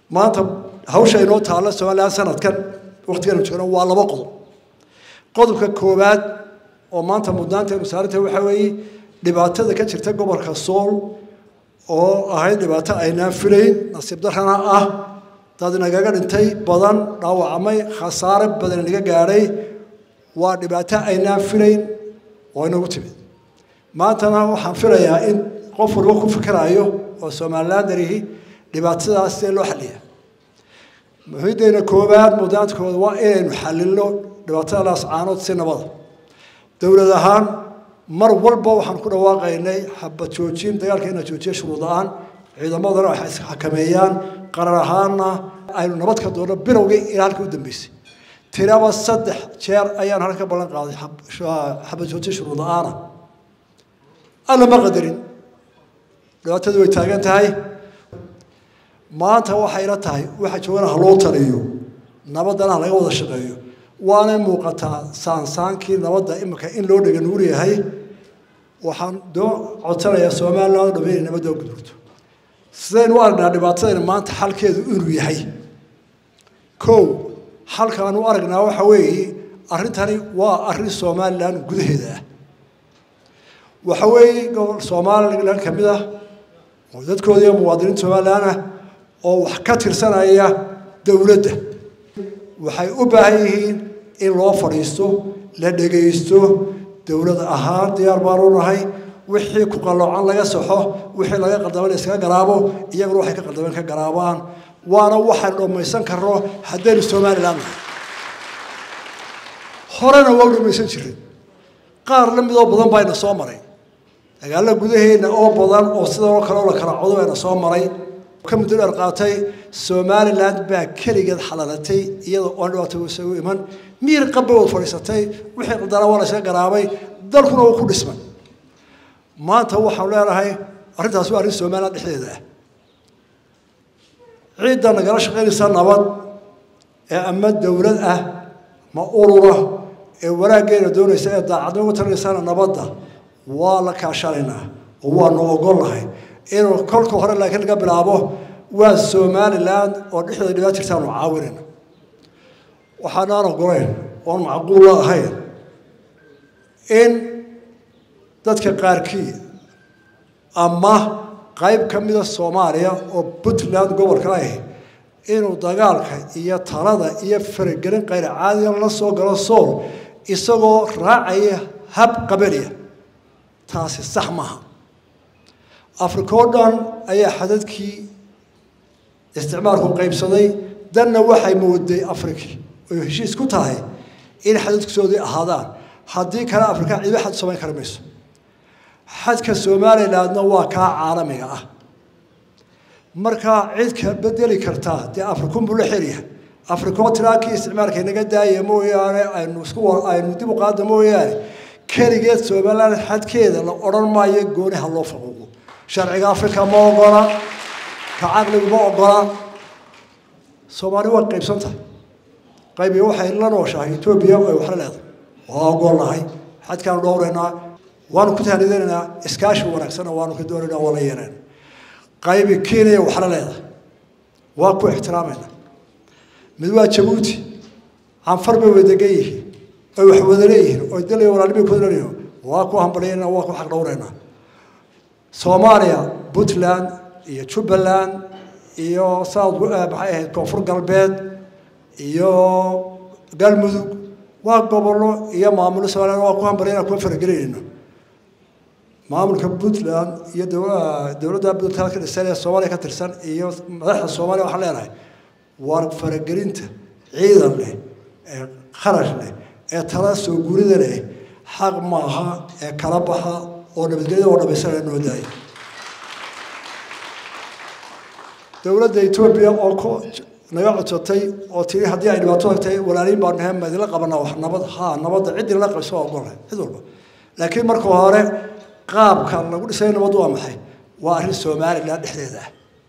maanta hawsha inoo taala Soomaaliya sanadkan waqtigan joogno waa laba qodob qodobka koowaad oo maanta mudnaanta wasaaradda waxa weeye dhibaatada ka jirta gobolka Sool oo ahayd dhibaato aynaan filayn nasiib darrana ah dad nagaga dhintay badan dhaawacmay khasaare badan laga gaaray waa dhibaato aynaan filayn oo inagu timid maantana waxaan filayaa in qof walba ku fikirayo oo Soomaaliland darihi dhibaatadaas ee loo xalliyo muhiimadna koowaad mudnaantkooda waa inaynu xallino dhibaatadaas caanood si nabad dawlad ahaan mar walba waxaan ku dhawaaqaynay xabad joojin dagaalkeena joojiye shuruud aan ciidamadana waxay xakameeyaan qarar ahaanna aynu nabad ka doono bilowgii ilaa halkii u dambeysay tiraba 3 jeer ayaan halka ballan qaaday xabad joojin shuruud aan alla ma qadarin dhibaatadu way taagan tahay maanta waxay la tahay waxa joogana loo taliyo nabadana laga wada shaqeeyo waana muuqataa saansaankii nabadda imika in loo dhagan u leeyahay waxaan codsanayaa Soomaaliland dhameeyay nabadda ugu gudubto sideen u aragnaa dhibaatada maanta xalkeedu inuu yahay koow xalkaan u aragnaa waxa weeye arrintani waa arrin Soomaaliland gudaheeda waxa weeye gobol Soomaaliland kamid ah oo dadkooda iyo muwaadiniinta Soomaaliland oo wax ka tirsanaya dawladda waxay u baahan yihiin in loo fadhiisto la dhageysto dawlad ahaan diyaar baan u nahay wixii ku qaloocan laga saxo wixii laga qaldamay iska garaabo iyaguna waxay ka qaldameen ka garaabaan waana waxaan dhammaysan karno haddii Soomaaliland horena waa dhammaysan jiray qaar la mid oo badan bayna soo maray dagaal gudaheena oo badan oo sidoo kale la kala codo ayna soo maray كم دولار قاتي Somaliland باكليجد حلالتي يلا أنا وتوسوي من مير قبل فريستي وحق دراولا شيء قرابي دلكنا وكل اسمه ما تو حولنا هاي أريد أسوي Somaliland حديده عيدنا قرش غير سنة نبض أما الدولة ما أوروه ولا غير دون سيد عدو ترى سنة نبضه ولا كاشرنا هو نوقول هاي إنه كل كهرة لكن قبل أبوه والسوماليلاند ونحن دلوقتي كانوا عاونين وحنا نقولين ومعقولة هاي إن تذكر قاركي أما قريب كمية الصومالية وبطلان قبل كراهي إنه دجالك هي ترادا هي فرقين غير عادي الله سوق الصور يسوق راعي هب قبلية تاسي سحمها أفريقيا أي حدث كي استعمارهم قيب صدي دنا وحي مودي أفريقيا ويهشيس كتاهي إن حدث كسودي هذا حدي كان أفريقيا إذا حد سومالي كرميس حد كسومالي لأنه واقع عالمي مركا عيد كبدلي كرتا دي أفريقيا بلحيرية أفريقيا تراكي استعمار كي نقدا يمو يعني أي نسكور أي ندي مقدمو يعني كريجت سومالي حد كذا لو أرن ما يجوني هالله فوقه شرعي أفريقيا ما أقرأ كعقل ما أقرأ سومالي وقيب سنته قيب يوحى إلا نوشة إثيوبيا وحرلات وأقول هاي حد كانوا دورنا وانو كنت هندينا إسكاش ورقصنا وانو كدورنا ولا يرين قيب كينيا وحرلات واقو احترامنا مدوا جبوتي عن فرق ودقيه أو حوذريه أو دليل ولا لبي كذريه واقو هم برينا واقو حق دورنا Soomaaliya Puntland iyo Jubaland iyo South baxay koonfur galbeed iyo galmudug waa gobollo iyo maamul Soomaaliya waa ku hambareena ku fargelinayno maamulka Puntland iyo dawladda Puntland ka tirsan Soomaaliya ka tirsan iyo madaxda Soomaaliya waxa leenahay war fargelinta ciidan leh ee kharash leh ee tala soo guurida leh xaq maaha ee kala baxa oo nabadgelyo oo dhamaysan noo daay dawladda Itoobiya oo ko naga codsatay oo tii hadii ay dhibaato tagtay walaaliin baan nahay madila qabana wax nabadda cid la qabso oo go'ay cid walba laakiin marka hore qaabka lagu dhisay nabad waa maxay waa arrin Soomaaliland dhexdeeda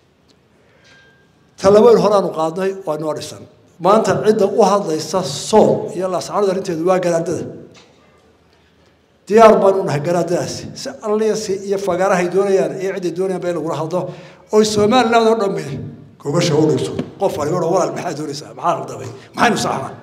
talaabo hore aanu qaadnay oo noo dhisan maanta cid u hadlaysa Sool iyo la saarada arinteedu waa garaadada diyaar baan u nahay garaadaas si alliyaasi iyo fagaraha doonayaan iyo cid doonayaan bay lagu hadlo oo Soomaaliland oo dhammeey كوغش هو نفسه قف على يقول ولا المحاد ورسا محال ضبي محل صحنا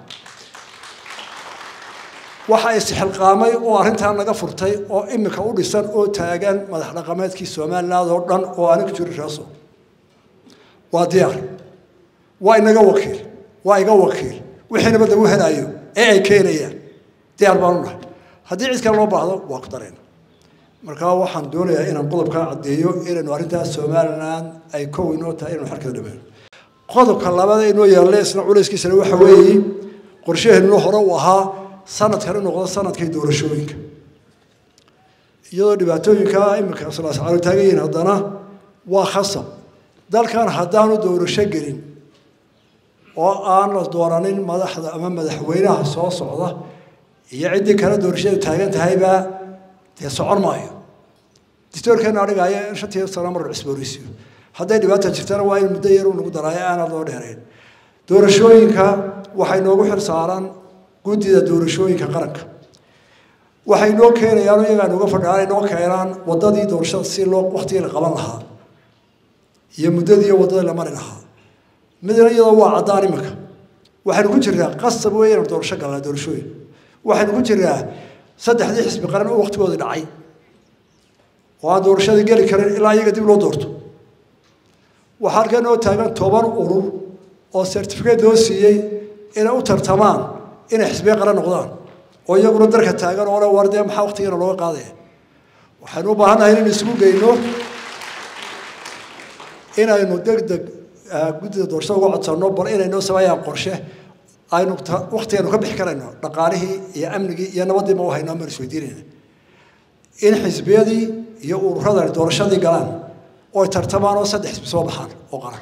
waxa isxil qaamay oo arintan laga furtay oo imika u dhisan oo taagan madax dhaqameedkii Soomaaliland oo dhan oo aniga jiri raaso waa diyaar waa inaga wakiil wixii nabad lagu helayo ee ay keenayaan diyaar baan u nahay haddii cid kale loo baahdo waa ku dareen marka waxaan doonayaa inaan qodobka cadeeyo inaan arintaas Soomaaliland ay koow inoo tahay inuu xarkada dhameeyo qodobka labaad ee inoo yaallay isna culayskiisa waxa weeye qorsheheenu hore u ahaa sanad kale noqdo sanadkii doorashooyinka iyadoo dhibaatooyinka imika salaas caalu taagayeen haddana waa khasab dalkan haddaanu doorasho gelin oo aan la dooranin madaxda ama madaxweynaha soo socda iyo cidii kale doorashada taagan tahayba dee socon maayo distoorkeena adhigaya in 5 sano mar cusboonaysiyo hadday dhibaato jirtana waa in muddo yar uu nagu daraayo aan loo dheereen doorashooyinka waxay noogu xirsaaran guddida doorashooyinka qaranka waxay noo keenayaan iyaga uga fadhiyaan inoo keenaan wadadii doorashada si loo waqtiga la qaban lahaa iyo muddadii wadada la marin lahaa midna iyadoo waa cadaan imika waxaan ku jiraa qasab weeyaan doorasho galaa doorashooyin waxaan ku jiraa saddexdii xisbi qaran oo waqtigooda dhacay waa doorashada gali karin ilaa iyaga dib loo doorto waxa halkan oo taagan 10 urur oo certificate loo siiyay inay u tartamaan in xisbiga qaran noqdaan oo iyaguna darka taagan oo la warday maxaa waqtigeena loo qaaday waxaan u baahanahay in isugu geeyno inaynu degdeg guddida doorashada uga codsano bal inaynu sameeyaan qorshe aynu waqtigeena ka bixi karayno dhaqaalihii iyo amnigii iyo nabadii ma wahayno ma isweydiinayna in xisbiyadii iyo ururada doorashadii galaan oo tartamaan oo 3 xisbi soo baxaan oo qaran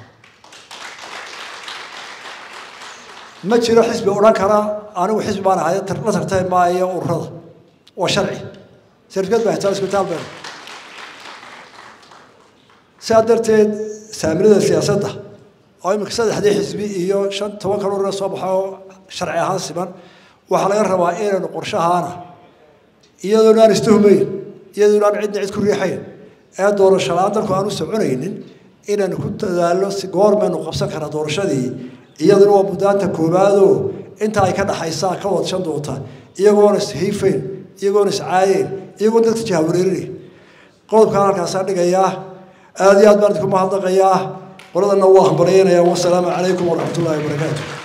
ما جرى حزب أورانكرا أنا وحزب أنا هاي لا ترتاح معي أورده وشرعي سيرفكت بحث كتاب بين سادرت سامرة السياسة أو مقصد حديث حزبي إياه شن توكلوا الرئيس صباحه شرعي حاسبا وحلا الروائين وقرشها أنا يدون أن يستهمين يدون أن عندنا عد كل حين دور الشلات كانوا سبعين إن أنا كنت دالو سجار من وقبسك على دور شدي iyaduna waa budaanta koobaado inta ay ka dhaxaysaa ka wad shan doonta iyagoona ishiifeen iyagoona iscaayeen iyagoo dadka jahwareeray qodobka halkaas dhigaya aad iyo aad baan ku mahadnaqayaa qoladana waa hambalyeynaya wa salaamu calaykum wa rahmatullaahi wa barakaatuh